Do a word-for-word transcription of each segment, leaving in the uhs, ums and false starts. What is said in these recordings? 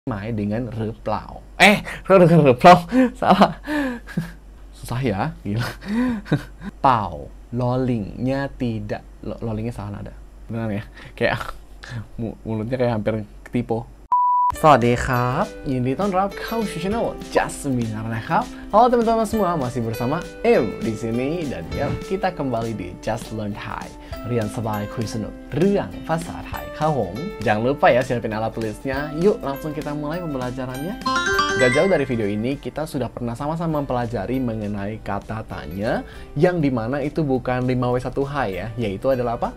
Mai dengan หรือเปล่า eh dengan หรือเปล่า salah susah ya, gila. เปล่า lolingnya tidak, lolingnya salah nada, beneran ya, kayak mulutnya kayak hampir ketipu. สวัสดีครับยินดีต้อนรับเข้าสู่ channel Just Seminar นะครับ Halo teman-teman semua, masih bersama M di sini dan ya kita kembali di Just Learn Thai เรียนสบายคุยสนุกเรื่องภาษาไทยครับผม Jangan lupa ya siapin alat tulisnya. Yuk langsung kita mulai pembelajarannya. Gak jauh dari video ini kita sudah pernah sama-sama mempelajari mengenai kata tanya yang dimana itu bukan lima W satu H ya, yaitu adalah apa?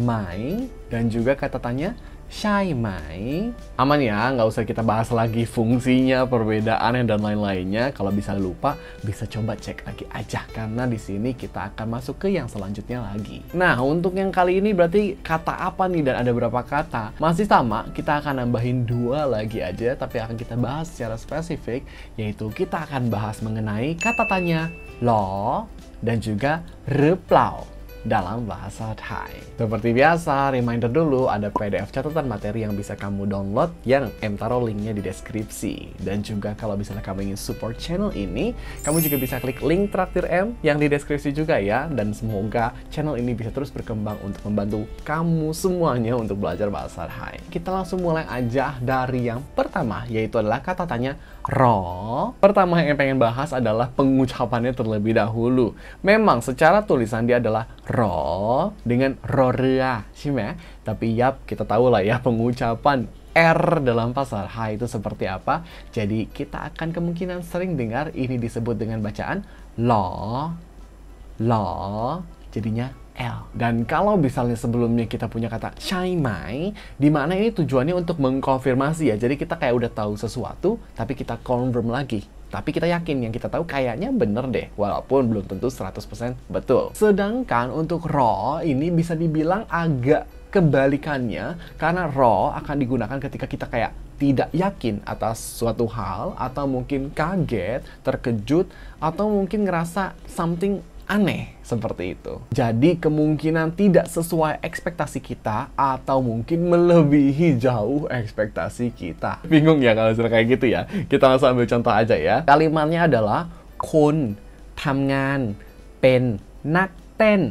Mai dan juga kata tanya Syai mai. Aman ya, nggak usah kita bahas lagi fungsinya, perbedaannya, dan lain-lainnya. Kalau bisa lupa, bisa coba cek lagi aja. Karena di sini kita akan masuk ke yang selanjutnya lagi. Nah, untuk yang kali ini berarti kata apa nih dan ada berapa kata? Masih sama, kita akan nambahin dua lagi aja. Tapi akan kita bahas secara spesifik, yaitu kita akan bahas mengenai kata tanya lo dan juga replau dalam bahasa Thai. Seperti biasa, reminder dulu ada P D F catatan materi yang bisa kamu download yang M taruh linknya di deskripsi. Dan juga kalau misalnya kamu ingin support channel ini, kamu juga bisa klik link traktir M yang di deskripsi juga ya. Dan semoga channel ini bisa terus berkembang untuk membantu kamu semuanya untuk belajar bahasa Thai. Kita langsung mulai aja dari yang pertama, yaitu adalah kata tanya ro. Pertama yang pengen bahas adalah pengucapannya terlebih dahulu. Memang secara tulisan dia adalah ro dengan rorea, sih ya. Tapi yap, kita tahu lah ya pengucapan R dalam bahasa Thai itu seperti apa. Jadi kita akan kemungkinan sering dengar ini disebut dengan bacaan lo, lo, jadinya L. Dan kalau misalnya sebelumnya kita punya kata syai mai, di mana ini tujuannya untuk mengkonfirmasi ya. Jadi kita kayak udah tahu sesuatu, tapi kita confirm lagi. Tapi kita yakin yang kita tahu kayaknya bener deh, walaupun belum tentu seratus persen betul. Sedangkan untuk ro ini bisa dibilang agak kebalikannya, karena ro akan digunakan ketika kita kayak tidak yakin atas suatu hal, atau mungkin kaget, terkejut, atau mungkin ngerasa something aneh seperti itu. Jadi kemungkinan tidak sesuai ekspektasi kita atau mungkin melebihi jauh ekspektasi kita. Bingung ya kalau sudah kayak gitu ya? Kita langsung ambil contoh aja ya. Kalimatnya adalah kun tamngan pen nak ten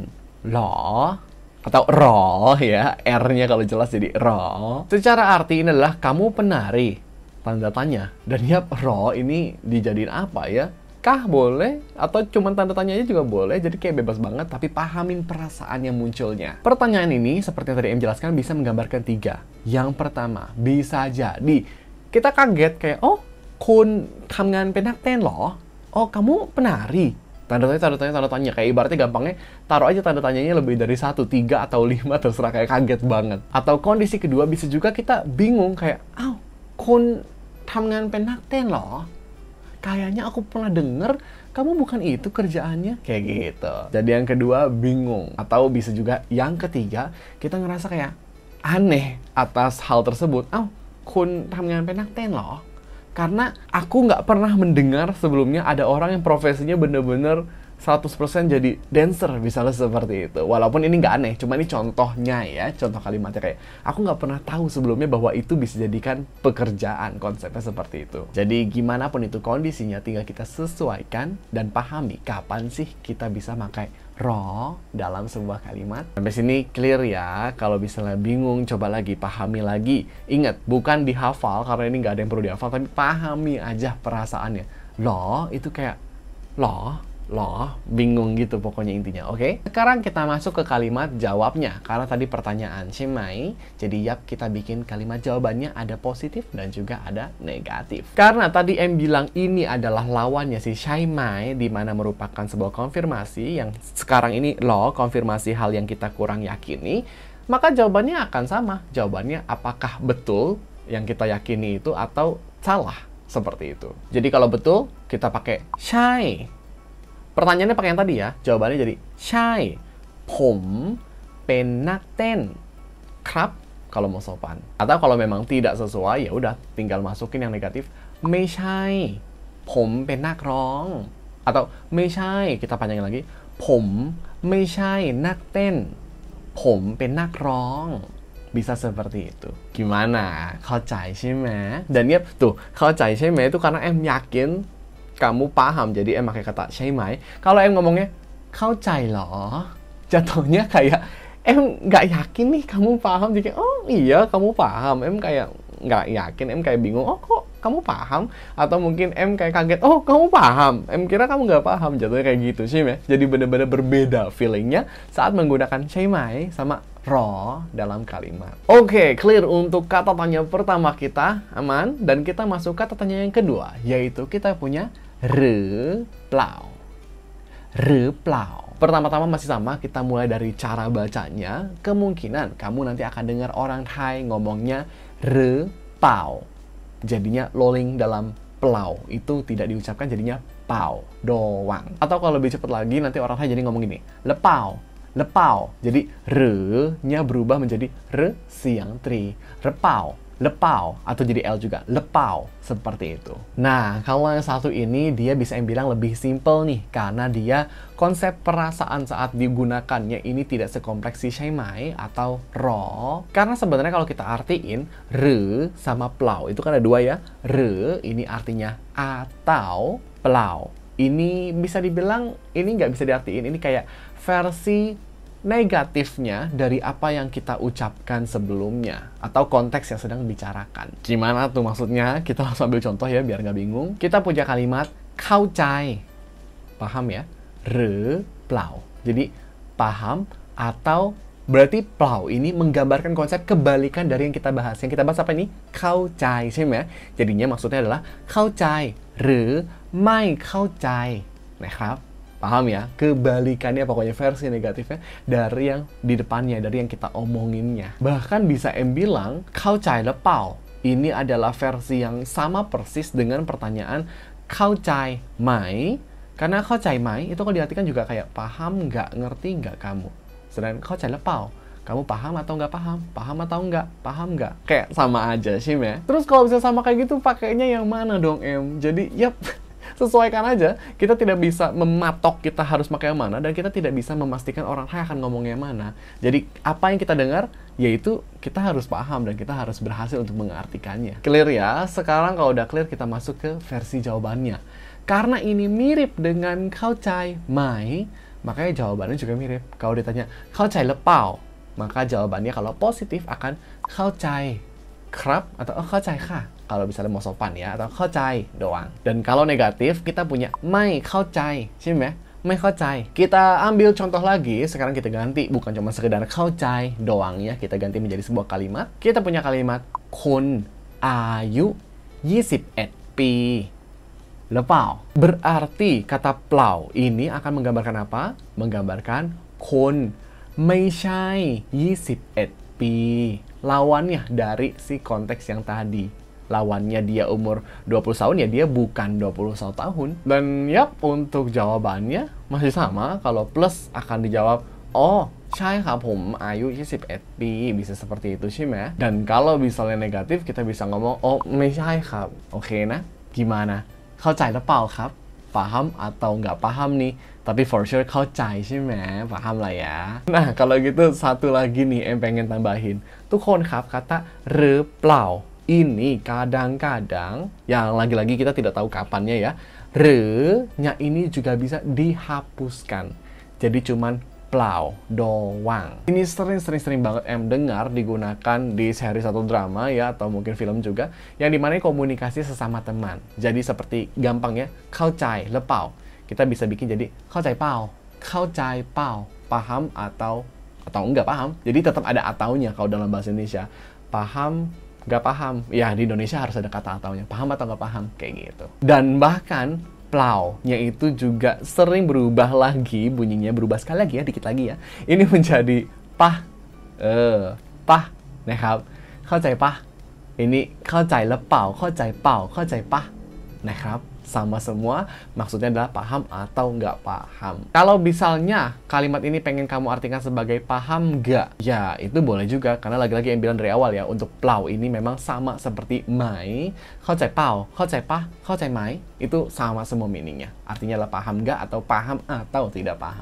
lo atau ro ya. R-nya kalau jelas jadi ro. Secara arti ini adalah kamu penari, tanda tanya. Dan ya ro ini dijadiin apa ya? Kah boleh, atau cuman tanda tanya aja juga boleh, jadi kayak bebas banget, tapi pahamin perasaan yang munculnya. Pertanyaan ini, seperti yang tadi Em jelaskan, bisa menggambarkan tiga. Yang pertama, bisa jadi kita kaget kayak, oh, kun tamngan penak ten loh, oh kamu penari. Tanda tanya, tanda tanya, tanda tanya, kayak ibaratnya gampangnya, taruh aja tanda tanyanya lebih dari satu, tiga, atau lima, terserah, kayak kaget banget. Atau kondisi kedua, bisa juga kita bingung kayak, oh, kun tamngan penak ten loh, kayaknya aku pernah denger kamu bukan itu kerjaannya, kayak gitu. Jadi yang kedua bingung, atau bisa juga yang ketiga kita ngerasa kayak aneh atas hal tersebut. Oh, kun tamngan penak ten loh, karena aku nggak pernah mendengar sebelumnya ada orang yang profesinya bener-bener seratus persen jadi dancer, misalnya seperti itu. Walaupun ini nggak aneh, cuma ini contohnya ya, contoh kalimatnya kayak aku nggak pernah tahu sebelumnya bahwa itu bisa jadikan pekerjaan, konsepnya seperti itu. Jadi gimana pun itu kondisinya, tinggal kita sesuaikan dan pahami kapan sih kita bisa pakai ro dalam sebuah kalimat. Sampai sini clear ya. Kalau misalnya bingung, coba lagi, pahami lagi. Ingat, bukan dihafal karena ini nggak ada yang perlu dihafal, tapi pahami aja perasaannya. Lo itu kayak lo loh, bingung gitu pokoknya intinya, oke? Okay? Sekarang kita masuk ke kalimat jawabnya. Karena tadi pertanyaan Shimai, jadi yap kita bikin kalimat jawabannya ada positif dan juga ada negatif. Karena tadi Em bilang ini adalah lawannya si Shaimai, di mana merupakan sebuah konfirmasi yang sekarang ini lo, konfirmasi hal yang kita kurang yakini, maka jawabannya akan sama. Jawabannya apakah betul yang kita yakini itu atau salah, seperti itu. Jadi kalau betul, kita pakai Shai. Pertanyaannya pakai yang tadi ya, jawabannya jadi Syaiผมเป็นนักเต้นครับkalau mau sopan. Atau kalau memang tidak sesuai ya udah tinggal masukin yang negatif, ไม่ใช่ผมเป็นนักร้อง atau ไม่ใช่ kita panjangin lagi ผมไม่ใช่นักเต้นผมเป็นนักร้อง Bisa seperti itu. Gimana? เข้าใจใช่ไหม? Dan ya tuh, เข้าใจใช่ไหม itu karena em yakin kamu paham, jadi em pakai kata ใช่ไหม. Kalau em ngomongnya เข้าใจเหรอ jatuhnya kayak em nggak yakin nih kamu paham. Jadi oh iya kamu paham. Em kayak nggak yakin, em kayak bingung. Oh kok kamu paham? Atau mungkin em kayak kaget. Oh kamu paham? Em kira kamu nggak paham. Jatuhnya kayak gitu sih ya. Jadi benar-benar berbeda feelingnya saat menggunakan ใช่ไหม sama รอ dalam kalimat. Oke, okay, clear untuk kata tanya pertama kita. Aman? Dan kita masuk kata tanya yang kedua. Yaitu kita punya หรือ เปล่า หรือ เปล่า. Pertama-tama masih sama, kita mulai dari cara bacanya. Kemungkinan kamu nanti akan dengar orang Thai ngomongnya หรือ เปล่า. Jadinya loling dalam เปล่า itu tidak diucapkan, jadinya เปล่า doang. Atau kalau lebih cepat lagi, nanti orang Thai jadi ngomong gini เลเปล่า เลเปล่า. Jadi หรือ nya berubah menjadi หรือ xiang tri. เลเปล่า lepau, atau jadi L juga, lepau, seperti itu. Nah, kalau yang satu ini dia bisa em bilang lebih simple nih, karena dia konsep perasaan saat digunakannya ini tidak sekompleks si ใช่ไหม atau รอ. Karena sebenarnya kalau kita artiin หรือ sama เปล่า itu kan ada dua ya. หรือ ini artinya atau, เปล่า ini bisa dibilang ini nggak bisa diartiin, ini kayak versi negatifnya dari apa yang kita ucapkan sebelumnya atau konteks yang sedang dibicarakan. Gimana tuh maksudnya? Kita langsung ambil contoh ya biar nggak bingung. Kita punya kalimat เข้าใจ paham ya, หรือ เปล่า. Jadi paham atau berarti เปล่า ini menggambarkan konsep kebalikan dari yang kita bahas. Yang kita bahas apa ini? เข้าใจ ใช่ไหม? Jadinya maksudnya adalah เข้าใจ หรือ ไม่ เข้าใจ นะครับ. Paham ya? Kebalikannya pokoknya versi negatifnya dari yang di depannya, dari yang kita omonginnya. Bahkan bisa em bilang เข้าใจ หรือเปล่า ini adalah versi yang sama persis dengan pertanyaan เข้าใจ ไหม? Karena เข้าใจ ไหม itu kalau diartikan juga kayak paham nggak, ngerti nggak kamu. Sedangkan เข้าใจ หรือเปล่า kamu paham atau nggak paham? Paham atau nggak? Paham nggak? Kayak sama aja sih ya. Terus kalau bisa sama kayak gitu pakainya yang mana dong em? Jadi yap, sesuaikan aja. Kita tidak bisa mematok kita harus pakai yang mana, dan kita tidak bisa memastikan orang Thai akan ngomongnya mana. Jadi apa yang kita dengar, yaitu kita harus paham dan kita harus berhasil untuk mengartikannya. Clear ya? Sekarang kalau udah clear, kita masuk ke versi jawabannya. Karena ini mirip dengan เข้าใจ ไหม, makanya jawabannya juga mirip. Kalau ditanya เข้าใจ หรือเปล่า, maka jawabannya kalau positif akan เข้าใจ ครับ atau oh, เข้าใจ ค่ะ. Kalau misalnya mau sopan ya, atau เข้าใจ doang. Dan kalau negatif, kita punya ไม่ เข้าใจ ใช่ไหม? ไม่ เข้าใจ. Kita ambil contoh lagi, sekarang kita ganti. Bukan cuma sekedar เข้าใจ doang ya, kita ganti menjadi sebuah kalimat. Kita punya kalimat คนอายุ ยี่สิบเอ็ด ปี หรือเปล่า? Berarti kata เปล่า ini akan menggambarkan apa? Menggambarkan คน ไม่ใช่ ยี่สิบเอ็ด ปี Lawannya dari si konteks yang tadi. Lawannya dia umur dua puluh tahun, ya dia bukan dua puluh satu tahun. Dan yap, untuk jawabannya masih sama. Kalau plus akan dijawab อ๋อ ใช่ครับ ผมอายุ ยี่สิบเอ็ด ปี bisa seperti itu sih ya. Dan kalau misalnya negatif, kita bisa ngomong อ๋อ ไม่ใช่ครับ. Oke nah, gimana? เข้าใจ หรือเปล่าครับ? Paham atau nggak paham nih? Tapi for sure เข้าใจ ใช่ไหม? Paham lah ya. Nah, kalau gitu satu lagi nih em pengen tambahin. ทุกคนครับ kata หรือ เปล่า ini kadang-kadang, yang lagi-lagi kita tidak tahu kapannya ya, หรือ nya ini juga bisa dihapuskan. Jadi cuman เปล่า doang. Ini sering-sering banget em dengar digunakan di series atau drama ya, atau mungkin film juga, yang dimana komunikasi sesama teman. Jadi seperti gampangnya เข้าใจ หรือเปล่า? Kita bisa bikin jadi เข้าใจ เปล่า? เข้าใจ เปล่า? Paham atau atau enggak paham. Jadi tetap ada ataunya kalau dalam bahasa Indonesia. Paham, nggak paham. Ya, di Indonesia harus ada kata ataunya. Paham atau nggak paham? Kayak gitu. Dan bahkan เปล่า nya itu juga sering berubah lagi, bunyinya berubah sekali lagi ya, dikit lagi ya. Ini menjadi ปะ เออ ปะ นะครับ เข้าใจปะ ini เข้าใจ หรือเปล่า เข้าใจ เปล่า เข้าใจ ปะ นะครับ. Sama semua, maksudnya adalah paham atau nggak paham. Kalau misalnya kalimat ini pengen kamu artikan sebagai paham nggak? Ya, itu boleh juga. Karena lagi-lagi yang bilang dari awal ya, untuk เปล่า ini memang sama seperti ไหม เข้าใจ เปล่า เข้าใจ ปะ เข้าใจ ไหม itu sama semua meaningnya. Artinya adalah paham nggak atau paham atau tidak paham.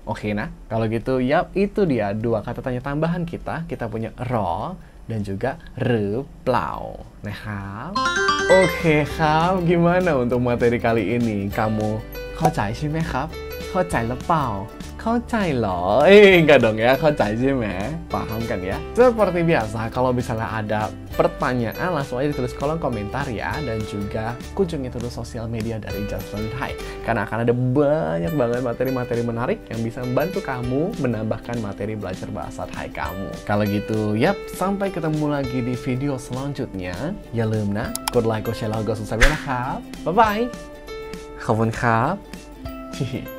Oke, nah kalau gitu, yap itu dia dua kata tanya tambahan kita. Kita punya ro dan juga re plau. Nah,ครับ Oke, ครับ Gimana untuk materi kali ini? Kamu เข้าใจใช่ไหมครับ เข้าใจหรือเปล่า เข้าใจเหรอ Eh, enggak dong ya, เข้าใจใช่ไหม Paham kan ya? Seperti biasa, kalau misalnya ada pertanyaan, langsung aja ditulis kolom komentar ya. Dan juga kunjungi terus sosial media dari Just Learn Thai. Karena akan ada banyak banget materi-materi menarik yang bisa membantu kamu menambahkan materi belajar bahasa Thai kamu. Kalau gitu, yap, sampai ketemu lagi di video selanjutnya. Yaลืมนะ กดไลค์ กดแชร์ แล้วก็ subscribe ด้วยนะครับ บ๊ายบาย ขอบคุณครับ